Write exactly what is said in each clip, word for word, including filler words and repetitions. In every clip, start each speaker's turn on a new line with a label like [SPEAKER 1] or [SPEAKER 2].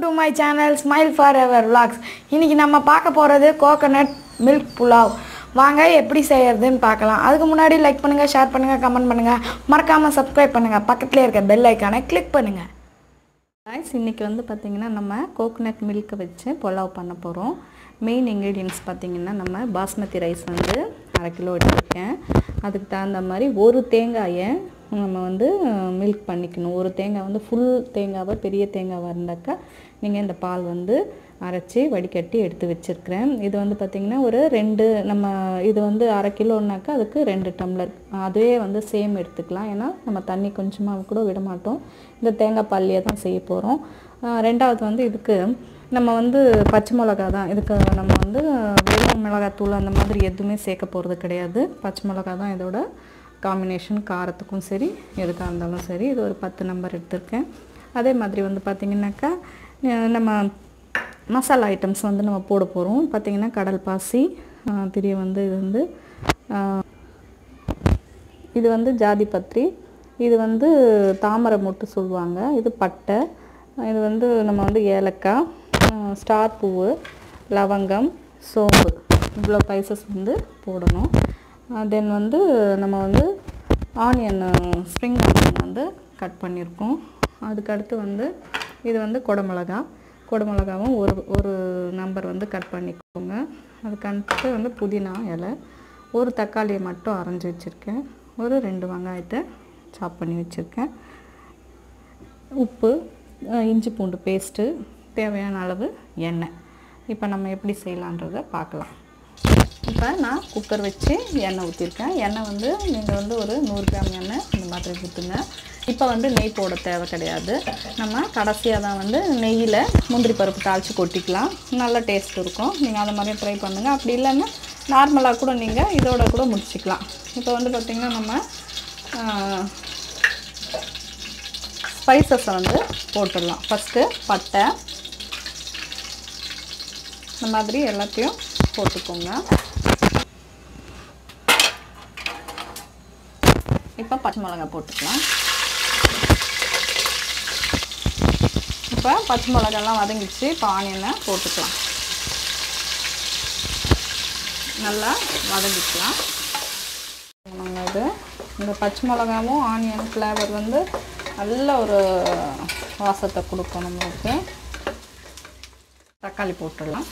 [SPEAKER 1] Welcome to my channel Smile Forever Vlogs. இன்னைக்கு நம்ம பார்க்க போறது கோகனட் மில்க் புலாவ். வாங்க எப்படி செய்யறதுன்னு பார்க்கலாம். அதுக்கு முன்னாடி லைக் பண்ணுங்க, ஷேர் பண்ணுங்க, கமெண்ட் பண்ணுங்க, மறக்காம Subscribe பண்ணுங்க. பக்கத்துல இருக்க பெல் ஐகானை கிளிக் பண்ணுங்க.
[SPEAKER 2] गाइस இன்னைக்கு வந்து பாத்தீங்கன்னா நம்ம கோகனட் மில்க் வச்சு புலாவ் பண்ண போறோம். மெயின் இன்கிரிடியன்ட்ஸ் பாத்தீங்கன்னா நம்ம பாஸ்மதி ரைஸ் வந்து அரை கிலோ எடுத்துக்கேன். அதுக்கு தகுந்த மாதிரி ஒரு தேங்காயை நம்ம வந்து மில்க் பண்ணிக்கணும். ஒரு தேங்காய் வந்து ஃபுல் தேங்காவை பெரிய தேங்காவா இருந்தாக்கா நீங்க இந்த பால் வந்து அரைச்சி வடிகட்டி எடுத்து வச்சிருக்கேன். இது வந்து பாத்தீங்கன்னா ஒரு ரெண்டு நம்ம இது வந்து அரை கிலோனாக்கா அதுக்கு ரெண்டு டம்ளர் அதுவே வந்து சேம் எடுத்துக்கலாம். ஏன்னா நம்ம தண்ணி கொஞ்சமா கூட விட மாட்டோம். இந்த தேங்காய் பால்லையே தான் செய்ய போறோம். ரெண்டாவது வந்து இதுக்கு நம்ம வந்து பச்சை மிளகாய் தான் இதுக்கு நம்ம வந்து வெறும் மிளகாய் தூள் அந்த மாதிரி எதுவுமே சேர்க்க போறது கிடையாது. பச்சை மிளகாய் தான் இதோட காம்பினேஷன். காரத்துக்கும் சரி எதுக்கா இருந்தாலும் சரி. இது ஒரு பத்து நம்பர் எடுத்துர்க்கேன். அதே மாதிரி வந்து பாத்தீங்கன்னாக்கா நம்ம மசாலா ஐட்டம்ஸ் வந்து நம்ம போட போறோம். பாத்தீங்கன்னா கடல் பாசி திரிய வந்து இது வந்து இது வந்து ஜாதி பத்திரி, இது வந்து தாமரை மொட்டு சொல்வாங்க, இது பட்டை, இது வந்து நம்ம வந்து ஏலக்காய், ஸ்டார் பூவு, லவங்கம், சோம்பு இவ்வளோ ஸ்பைசஸ் வந்து போடணும். தென் வந்து நம்ம வந்து ஆனியன் ஸ்ப்ரிங் ஆனியன் வந்து கட் பண்ணியிருக்கோம். அதுக்கு அடுத்து வந்து இது வந்து குடமிளகா குடமிளகாவும் ஒரு ஒரு நம்பர் வந்து கட் பண்ணிக்கோங்க. அதுக்கு அடுத்து வந்து புதினா இலை, ஒரு தக்காளியை மட்டும் அரைஞ்சி வச்சுருக்கேன், ஒரு ரெண்டு வெங்காயத்தை சாப் பண்ணி வச்சுருக்கேன், உப்பு, இஞ்சி பூண்டு பேஸ்ட்டு, தேவையான அளவு எண்ணெய். இப்போ நம்ம எப்படி செய்யலான்றதை பார்க்கலாம். இப்போ நான் குக்கர் வச்சு எண்ணெய் ஊற்றிருக்கேன். எண்ணெய் வந்து நீங்கள் வந்து ஒரு நூறு கிராம் எண்ணெய் இந்த மாதிரி ஊற்றுங்க. இப்போ வந்து நெய் போட தேவை கிடையாது. நம்ம கடைசியாக தான் வந்து நெய்யில் முந்திரி பருப்பு தாளித்து கொட்டிக்கலாம். நல்ல டேஸ்ட் இருக்கும். நீங்கள் அதை மாதிரி ட்ரை பண்ணுங்கள். அப்படி இல்லைன்னா நார்மலாக கூட நீங்கள் இதோட கூட முடிச்சிக்கலாம். இப்போ வந்து பார்த்திங்கன்னா நம்ம ஸ்பைசஸை வந்து போட்டுடலாம். ஃபஸ்ட்டு பட்டை இந்த மாதிரி எல்லாத்தையும் போட்டுக்கோங்க. இப்போ பச்சை மிளகாய் போட்டுக்கலாம். இப்போ பச்சை மிளகாய்லாம் வதங்கிடுச்சு. இப்போ ஆனியனை போட்டுக்கலாம். நல்லா வதங்கிக்கலாம். நம்ம இது இந்த பச்சை மிளகாவும் ஆனியன் ஃப்ளேவர் வந்து நல்ல ஒரு வாசத்தை கொடுக்கும் நம்மளுக்கு. தக்காளி போட்டுடலாம்.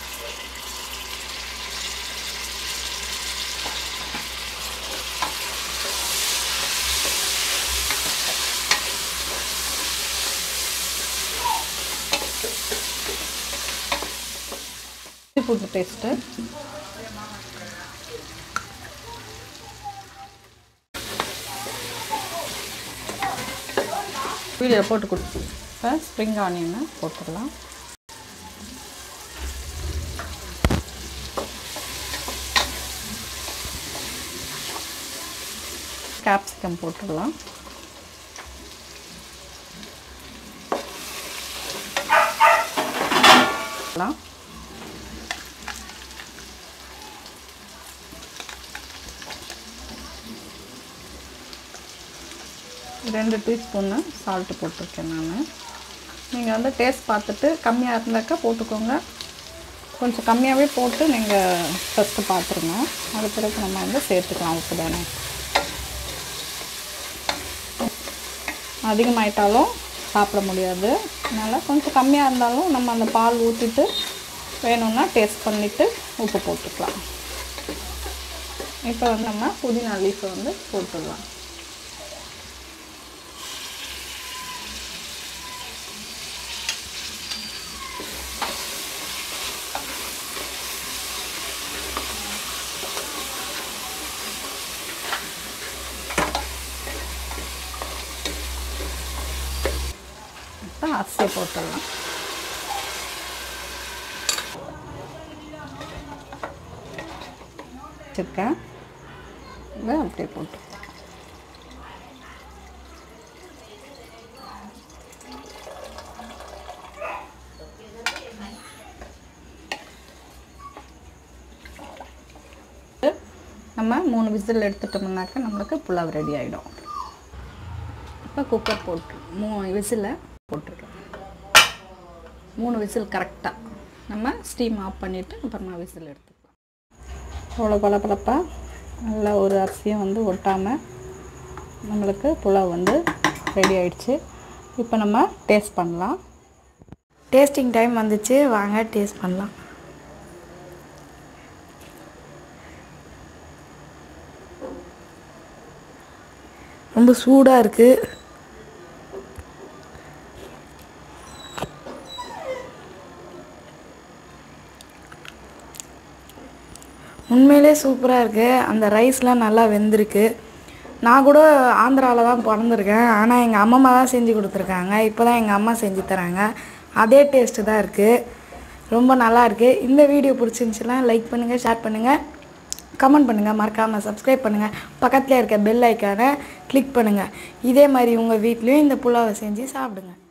[SPEAKER 2] பூண்டு பேஸ்ட்டு, வீடியோ போட்டு கொடுத்து இப்போ ஸ்ப்ரிங் ஆனியனை போட்டுடலாம். கேப்சிகம் போட்டுடலாம். ரெண்டு டீஸ்பூன்னு சால்ட்டு போட்டிருக்கேன் நான். நீங்கள் வந்து டேஸ்ட் பார்த்துட்டு கம்மியாக இருந்தாக்கா போட்டுக்கோங்க. கொஞ்சம் கம்மியாகவே போட்டு நீங்கள் ஃபஸ்ட்டு பார்த்துருங்க. அது பிறகு நம்ம வந்து சேர்த்துக்கலாம். உப்பு தானே, அதிகமாயிட்டாலும் சாப்பிட முடியாது. அதனால் கொஞ்சம் கம்மியாக இருந்தாலும் நம்ம அந்த பால் ஊற்றிட்டு வேணும்னா டேஸ்ட் பண்ணிவிட்டு உப்பு போட்டுக்கலாம். இப்போ வந்து நம்ம புதினா லீஃபை வந்து போட்டுடலாம். இப்போ அரிசியை போட்டுடலாம். வச்சுருக்கேன். இதை அப்படியே போட்டு நம்ம மூணு விசில் எடுத்துட்டோம்னாக்கா நம்மளுக்கு புலாவ் ரெடி ஆகிடும். இப்போ குக்கர் போட்டு மூணு விசிலை போட்டுருக்கேன். மூணு விசில் கரெக்டாக நம்ம ஸ்டீம் ஆஃப் பண்ணிவிட்டு அப்புறமா விசில் எடுத்துக்கலாம். அவ்வளோ பளபளப்பாக நல்லா ஒரு அரிசியும் வந்து ஒட்டாமல் நம்மளுக்கு புலாவ் வந்து ரெடி ஆயிடுச்சு. இப்போ நம்ம டேஸ்ட் பண்ணலாம்.
[SPEAKER 1] டேஸ்டிங் டைம் வந்துச்சு, வாங்க டேஸ்ட் பண்ணலாம். ரொம்ப சூடாக இருக்குது. உண்மையிலே சூப்பராக இருக்குது. அந்த ரைஸ்லாம் நல்லா வெந்திருக்கு. நான் கூட ஆந்திராவில் தான் பிறந்திருக்கேன், ஆனால் எங்கள் அம்மம்மா தான் செஞ்சு கொடுத்துருக்காங்க. இப்போ தான் எங்கள் அம்மா செஞ்சு தராங்க. அதே டேஸ்ட்டு தான் இருக்குது. ரொம்ப நல்லா இருக்குது. இந்த வீடியோ பிடிச்சிருந்துச்சுன்னா லைக் பண்ணுங்கள், ஷேர் பண்ணுங்கள், கமெண்ட் பண்ணுங்கள், மறக்காமல் சப்ஸ்கிரைப் பண்ணுங்கள். பக்கத்தில் இருக்க பெல் ஐக்கானை கிளிக் பண்ணுங்கள். இதே மாதிரி உங்கள் வீட்லேயும் இந்த புலாவை செஞ்சு சாப்பிடுங்க.